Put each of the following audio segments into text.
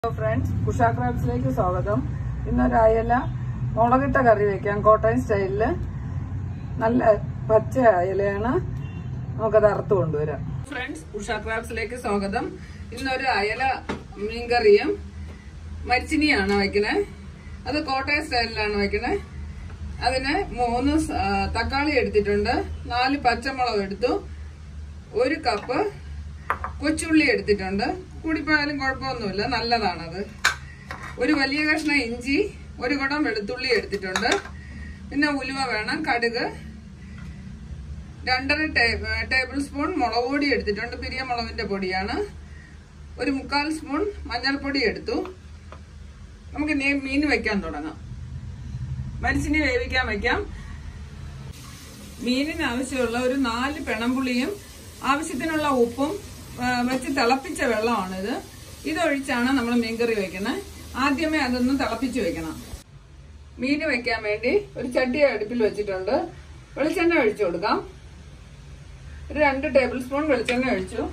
Hello friends, Usha Crabsലേക്ക് സ്വാഗതം. ഇന്നൊരു അയല മുളകിട്ട കറി വെക്കാം കോട്ടയം സ്റ്റൈലില്. നല്ല പച്ച അയലയാണ്. നമുക്കത് അറുത്ത് കൊണ്ടുവരാം. ഫ്രണ്ട്സ്, ഉഷ ക്രാബ്സിലേക്ക് സ്വാഗതം. ഇന്നൊരു അയല മീൻകറിയും മരിച്ചിനിയാണ് വെക്കണേ. അത് കോട്ടയം സ്റ്റൈലിലാണ് വെക്കണേ. അതിന് 3 തക്കാളി എടുത്തിട്ടുണ്ട്, 4 പച്ചമുളക് എടുത്തു, 1 കപ്പ് കൊച്ചുള്ളി എടുത്തിട്ടുണ്ട്. കൂടിപ്പോയാലും കുഴപ്പമൊന്നുമില്ല, നല്ലതാണത്. ഒരു വലിയ കഷ്ണം ഇഞ്ചി, 1 കുടം വെളുത്തുള്ളി എടുത്തിട്ടുണ്ട്. പിന്നെ ഉലുവ വേണം, കടുക്, 2.5 ടേബിൾ സ്പൂൺ മുളക് പൊടി എടുത്തിട്ടുണ്ട്, പിരിയ മുളകിന്റെ പൊടിയാണ്. 1/4 സ്പൂൺ മഞ്ഞൾപ്പൊടി എടുത്തു. നമുക്ക് മീൻ വെക്കാൻ തുടങ്ങാം. മരിച്ചിനി വേവിക്കാൻ വെക്കാം. മീനിന് ആവശ്യമുള്ള ഒരു 4 പെണമ്പുളിയും ആവശ്യത്തിനുള്ള ഉപ്പും വെച്ച് തിളപ്പിച്ച വെള്ളമാണിത്. ഇതൊഴിച്ചാണ് നമ്മൾ മീൻകറി വെക്കുന്നത്. ആദ്യമേ അതൊന്ന് തിളപ്പിച്ച് വെക്കണം. മീൻ വെക്കാൻ വേണ്ടി ഒരു ചട്ടി അടുപ്പിൽ വെച്ചിട്ടുണ്ട്. വെളിച്ചെണ്ണ ഒഴിച്ചു കൊടുക്കാം. ഒരു 2 ടേബിൾ സ്പൂൺ വെളിച്ചെണ്ണ ഒഴിച്ചു.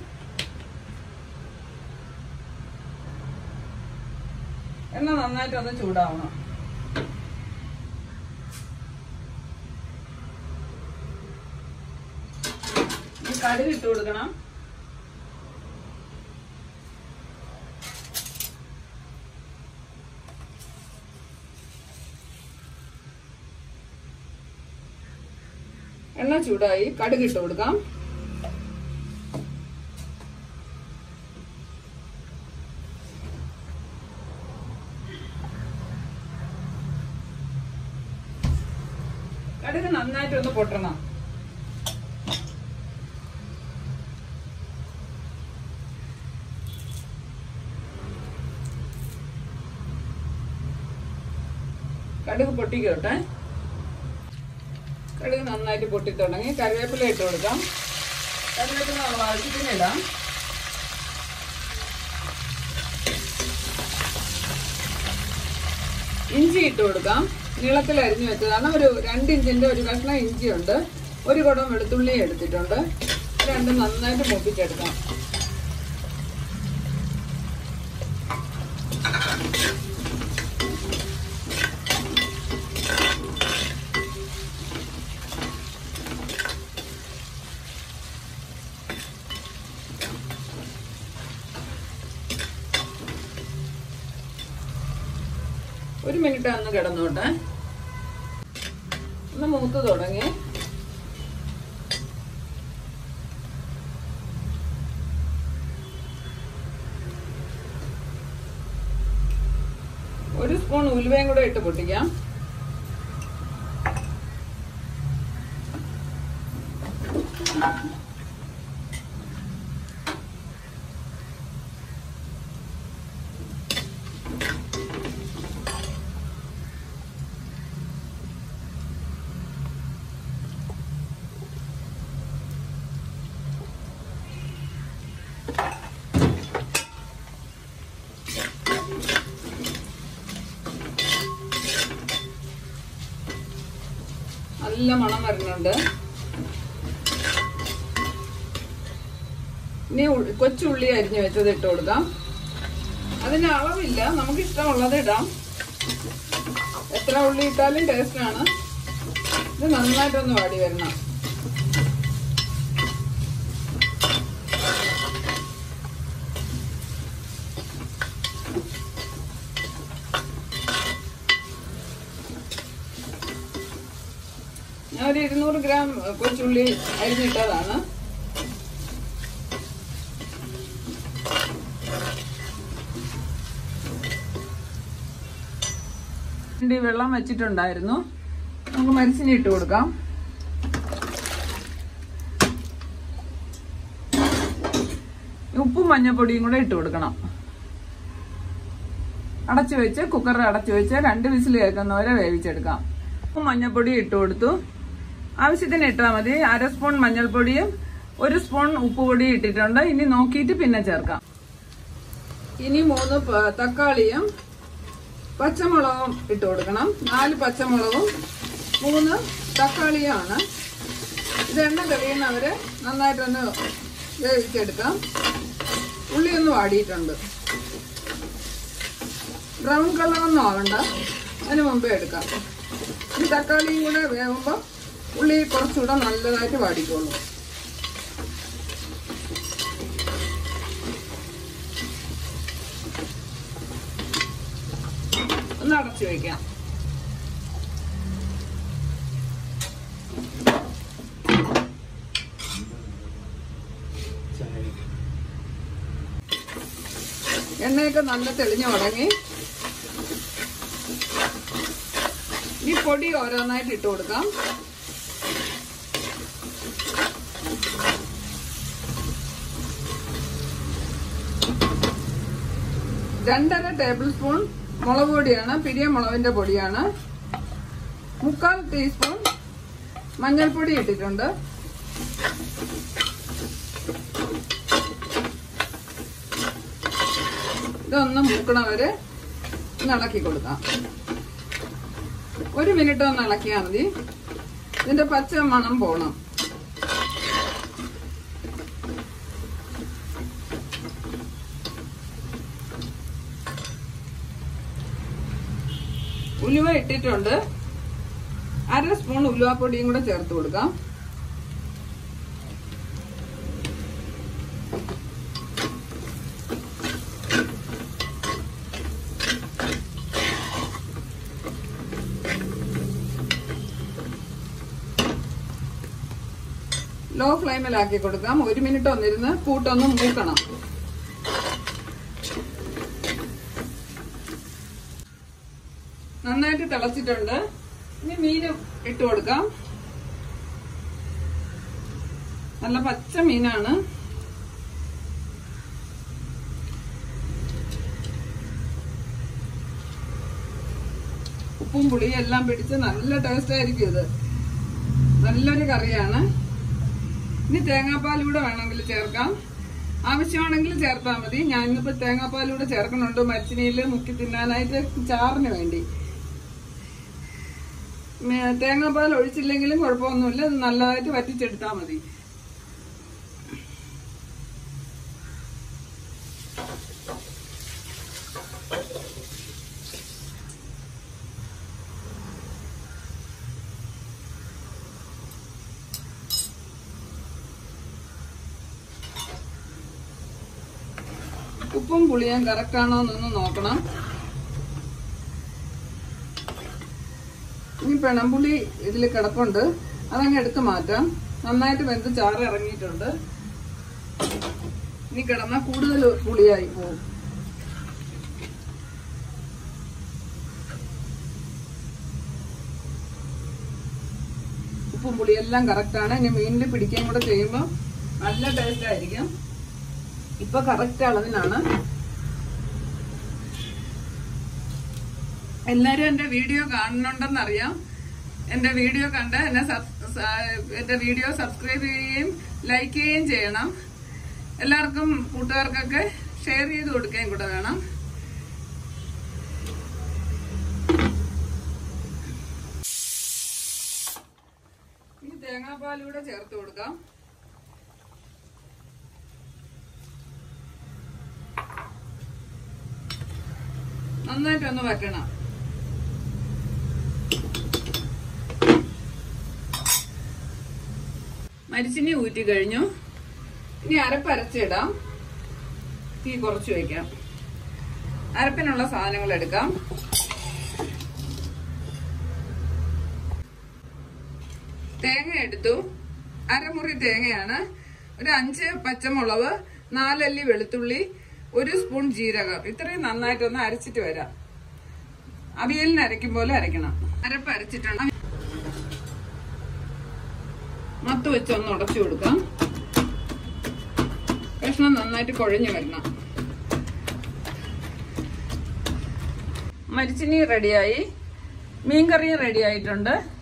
എണ്ണ നന്നായിട്ടൊന്ന് ചൂടാവണം. കടുക് ഇട്ട് കൊടുക്കണം. എണ്ണ ചൂടായി, കടുക് ഇട്ട് കൊടുക്കാം. കടുക് നന്നായിട്ടൊന്ന് പൊട്ടണം. കടുക് പൊട്ടിക്കോട്ടെ. കടുക് നന്നായിട്ട് പൊട്ടി തുടങ്ങി. കറിവേപ്പില ഇട്ട് കൊടുക്കാം. കറിവേപ്പില നമ്മൾ ആവശ്യത്തിനിടാം. ഇഞ്ചി ഇട്ട് കൊടുക്കാം. നീളത്തിൽ അരിഞ്ഞു വെച്ചതാണ്. ഒരു 2 ഇഞ്ചിന്റെ ഒരു കഷ്ണം ഇഞ്ചിയുണ്ട്. 1 കുടം വെളുത്തുള്ളി എടുത്തിട്ടുണ്ട്. രണ്ടും നന്നായിട്ട് മൂപ്പിച്ചെടുക്കാം. ഒരു മിനിറ്റ് ഒന്ന് കിടന്നോട്ടെ. ഒന്ന് മൂത്ത് തുടങ്ങി. ഒരു സ്പൂൺ ഉലുവയും കൂടെ ഇട്ട് പൊട്ടിക്കാം. നല്ല മണം വരുന്നുണ്ട്. ഇനി കൊച്ചുള്ളി അരിഞ്ഞു വെച്ചത് ഇട്ട് കൊടുക്കാം. അതിന് അളവില്ല, നമുക്ക് ഇഷ്ടമുള്ളത് ഇടാം. എത്ര ഉള്ളി ഇട്ടാലും ടേസ്റ്റാണ്. ഇത് നന്നായിട്ടൊന്ന് വാടി വരണം. ഞാൻ ഒരു 200 ഗ്രാം കൊച്ചുള്ളി അരിഞ്ഞിട്ടതാണ്. വെള്ളം വെച്ചിട്ടുണ്ടായിരുന്നു. നമുക്ക് മരിച്ചിനി ഇട്ട് കൊടുക്കാം. ഉപ്പും മഞ്ഞപ്പൊടിയും കൂടെ ഇട്ട് കൊടുക്കണം. അടച്ചു വെച്ച് കുക്കറിൽ അടച്ചു വെച്ച് 2 വിസിൽ കേൾക്കുന്നവരെ വേവിച്ചെടുക്കാം. ഉപ്പും മഞ്ഞപ്പൊടി ഇട്ട് കൊടുത്തു. ആവശ്യത്തിന് ഇട്ടാൽ മതി. 1/2 സ്പൂൺ മഞ്ഞൾപ്പൊടിയും 1 സ്പൂൺ ഉപ്പുപൊടിയും ഇട്ടിട്ടുണ്ട്. ഇനി നോക്കിയിട്ട് പിന്നെ ചേർക്കാം. ഇനി 3 തക്കാളിയും പച്ചമുളകും ഇട്ട് കൊടുക്കണം. 4 പച്ചമുളകും 3 തക്കാളിയുമാണ്. ഇത് എണ്ണ തെളിയുന്നവരെ നന്നായിട്ടൊന്ന് വേവിച്ചെടുക്കാം. ഉള്ളി ഒന്ന് വാടിയിട്ടുണ്ട്. ബ്രൗൺ കളറൊന്നും ആവണ്ട, അതിന് മുമ്പേ എടുക്കാം. ഈ തക്കാളിയും കൂടെ വേകുമ്പോൾ ഉള്ളി കുറച്ചുകൂടെ നല്ലതായിട്ട് വാടിക്കോളൂ. ഒന്ന് അടച്ചു വയ്ക്കാം. എണ്ണയൊക്കെ നല്ല തെളിഞ്ഞു തുടങ്ങി. ഈ പൊടി ഓരോന്നായിട്ട് ഇട്ട് കൊടുക്കാം. രണ്ടര ടേബിൾ സ്പൂൺ മുളക് പൊടിയാണ്, പിരിയ മുളകിന്റെ പൊടിയാണ്. 3/4 ടീസ്പൂൺ മഞ്ഞൾപ്പൊടി ഇട്ടിട്ടുണ്ട്. ഇതൊന്ന് മൂക്കണവരെ ഒന്ന് ഇളക്കി കൊടുക്കാം. 1 മിനിറ്റ് ഒന്ന് ഇളക്കിയാൽ മതി. ഇതിന്റെ പച്ച മണം പോണം. ഉലുവ ഇട്ടിട്ടുണ്ട്. 1/2 സ്പൂൺ ഉലുവാപ്പൊടിയും കൂടെ ചേർത്ത് കൊടുക്കാം. ലോ ഫ്ലെയിമിലാക്കി കൊടുക്കാം. 1 മിനിറ്റ് ഒന്നിരുന്ന് കൂട്ടൊന്ന് മൂക്കണം. നന്നായിട്ട് തിളച്ചിട്ടുണ്ട്. ഇനി മീന് ഇട്ട് കൊടുക്കാം. നല്ല പച്ച മീനാണ്. ഉപ്പും പുളിയും എല്ലാം പിടിച്ച് നല്ല ടേസ്റ്റ് ആയിരിക്കും. ഇത് നല്ലൊരു കറിയാണ്. ഇനി തേങ്ങാപ്പാലൂടെ വേണമെങ്കിൽ ചേർക്കാം. ആവശ്യമാണെങ്കിൽ ചേർത്താൽ മതി. ഞാനിപ്പോ തേങ്ങാപ്പാലൂടെ ചേർക്കുന്നുണ്ട് മരിച്ചിനിയിൽ മുക്കി തിന്നാനായിട്ട്, ചാറിന് വേണ്ടി. തേങ്ങാപ്പാൽ ഒഴിച്ചില്ലെങ്കിലും കുഴപ്പമൊന്നുമില്ല. ഇത് നല്ലതായിട്ട് വറ്റിച്ചെടുത്താൽ മതി. ഉപ്പും പുളിയും കറക്റ്റ് ആണോ എന്നൊന്ന് നോക്കണം. ഇനി പെണമ്പുളി ഇതിൽ കിടപ്പുണ്ട്, അതങ്ങ് എടുത്ത് മാറ്റാം. നന്നായിട്ട് വെന്ത് ചാറ് ഇറങ്ങിയിട്ടുണ്ട്. ഇനി കിടന്നാൽ കൂടുതൽ പുളിയായി പോകും. ഉപ്പും പുളിയെല്ലാം കറക്റ്റാണ്. ഇനി മീനിൽ പിടിക്കുകയും കൂടെ ചെയ്യുമ്പോൾ നല്ല ടേസ്റ്റ് ആയിരിക്കും. ഇപ്പൊ കറക്റ്റ് അളവിനാണ്. എല്ലാരും എന്റെ വീഡിയോ കാണുന്നുണ്ടെന്നറിയാം. എന്റെ വീഡിയോ കണ്ട് എന്റെ വീഡിയോ സബ്സ്ക്രൈബ് ചെയ്യുകയും ലൈക്ക് ചെയ്യുകയും ചെയ്യണം. എല്ലാവർക്കും കൂട്ടുകാർക്കൊക്കെ ഷെയർ ചെയ്ത് കൊടുക്കുകയും കൂടെ വേണം. ഇനി തേങ്ങാപ്പാലൂടെ ചേർത്ത് കൊടുക്കാം. നന്നായിട്ടൊന്ന് വറ്റണം. മരിച്ചിനി ഊറ്റി കഴിഞ്ഞു. ഇനി അരപ്പരച്ചിടാം. തീ കുറച്ച് വയ്ക്കാം. അരപ്പിനുള്ള സാധനങ്ങൾ എടുക്കാം. തേങ്ങ എടുത്തു. അരമുറി തേങ്ങയാണ്. ഒരു 5 പച്ചമുളക്, 4 അല്ലി വെളുത്തുള്ളി, 1 സ്പൂൺ ജീരകം. ഇത്രയും നന്നായിട്ടൊന്ന് അരച്ചിട്ട് വരാം. അവിയലിന് അരയ്ക്കും പോലെ അരയ്ക്കണം. അരപ്പ് അരച്ചിട്ടുണ്ട്. മത്ത് വെച്ചൊന്ന് ഉടച്ചു കൊടുക്കാം. കഷ്ണം നന്നായിട്ട് കുഴഞ്ഞു വരണം. മരിച്ചിനി റെഡിയായി. മീൻകറിയും റെഡി ആയിട്ടുണ്ട്.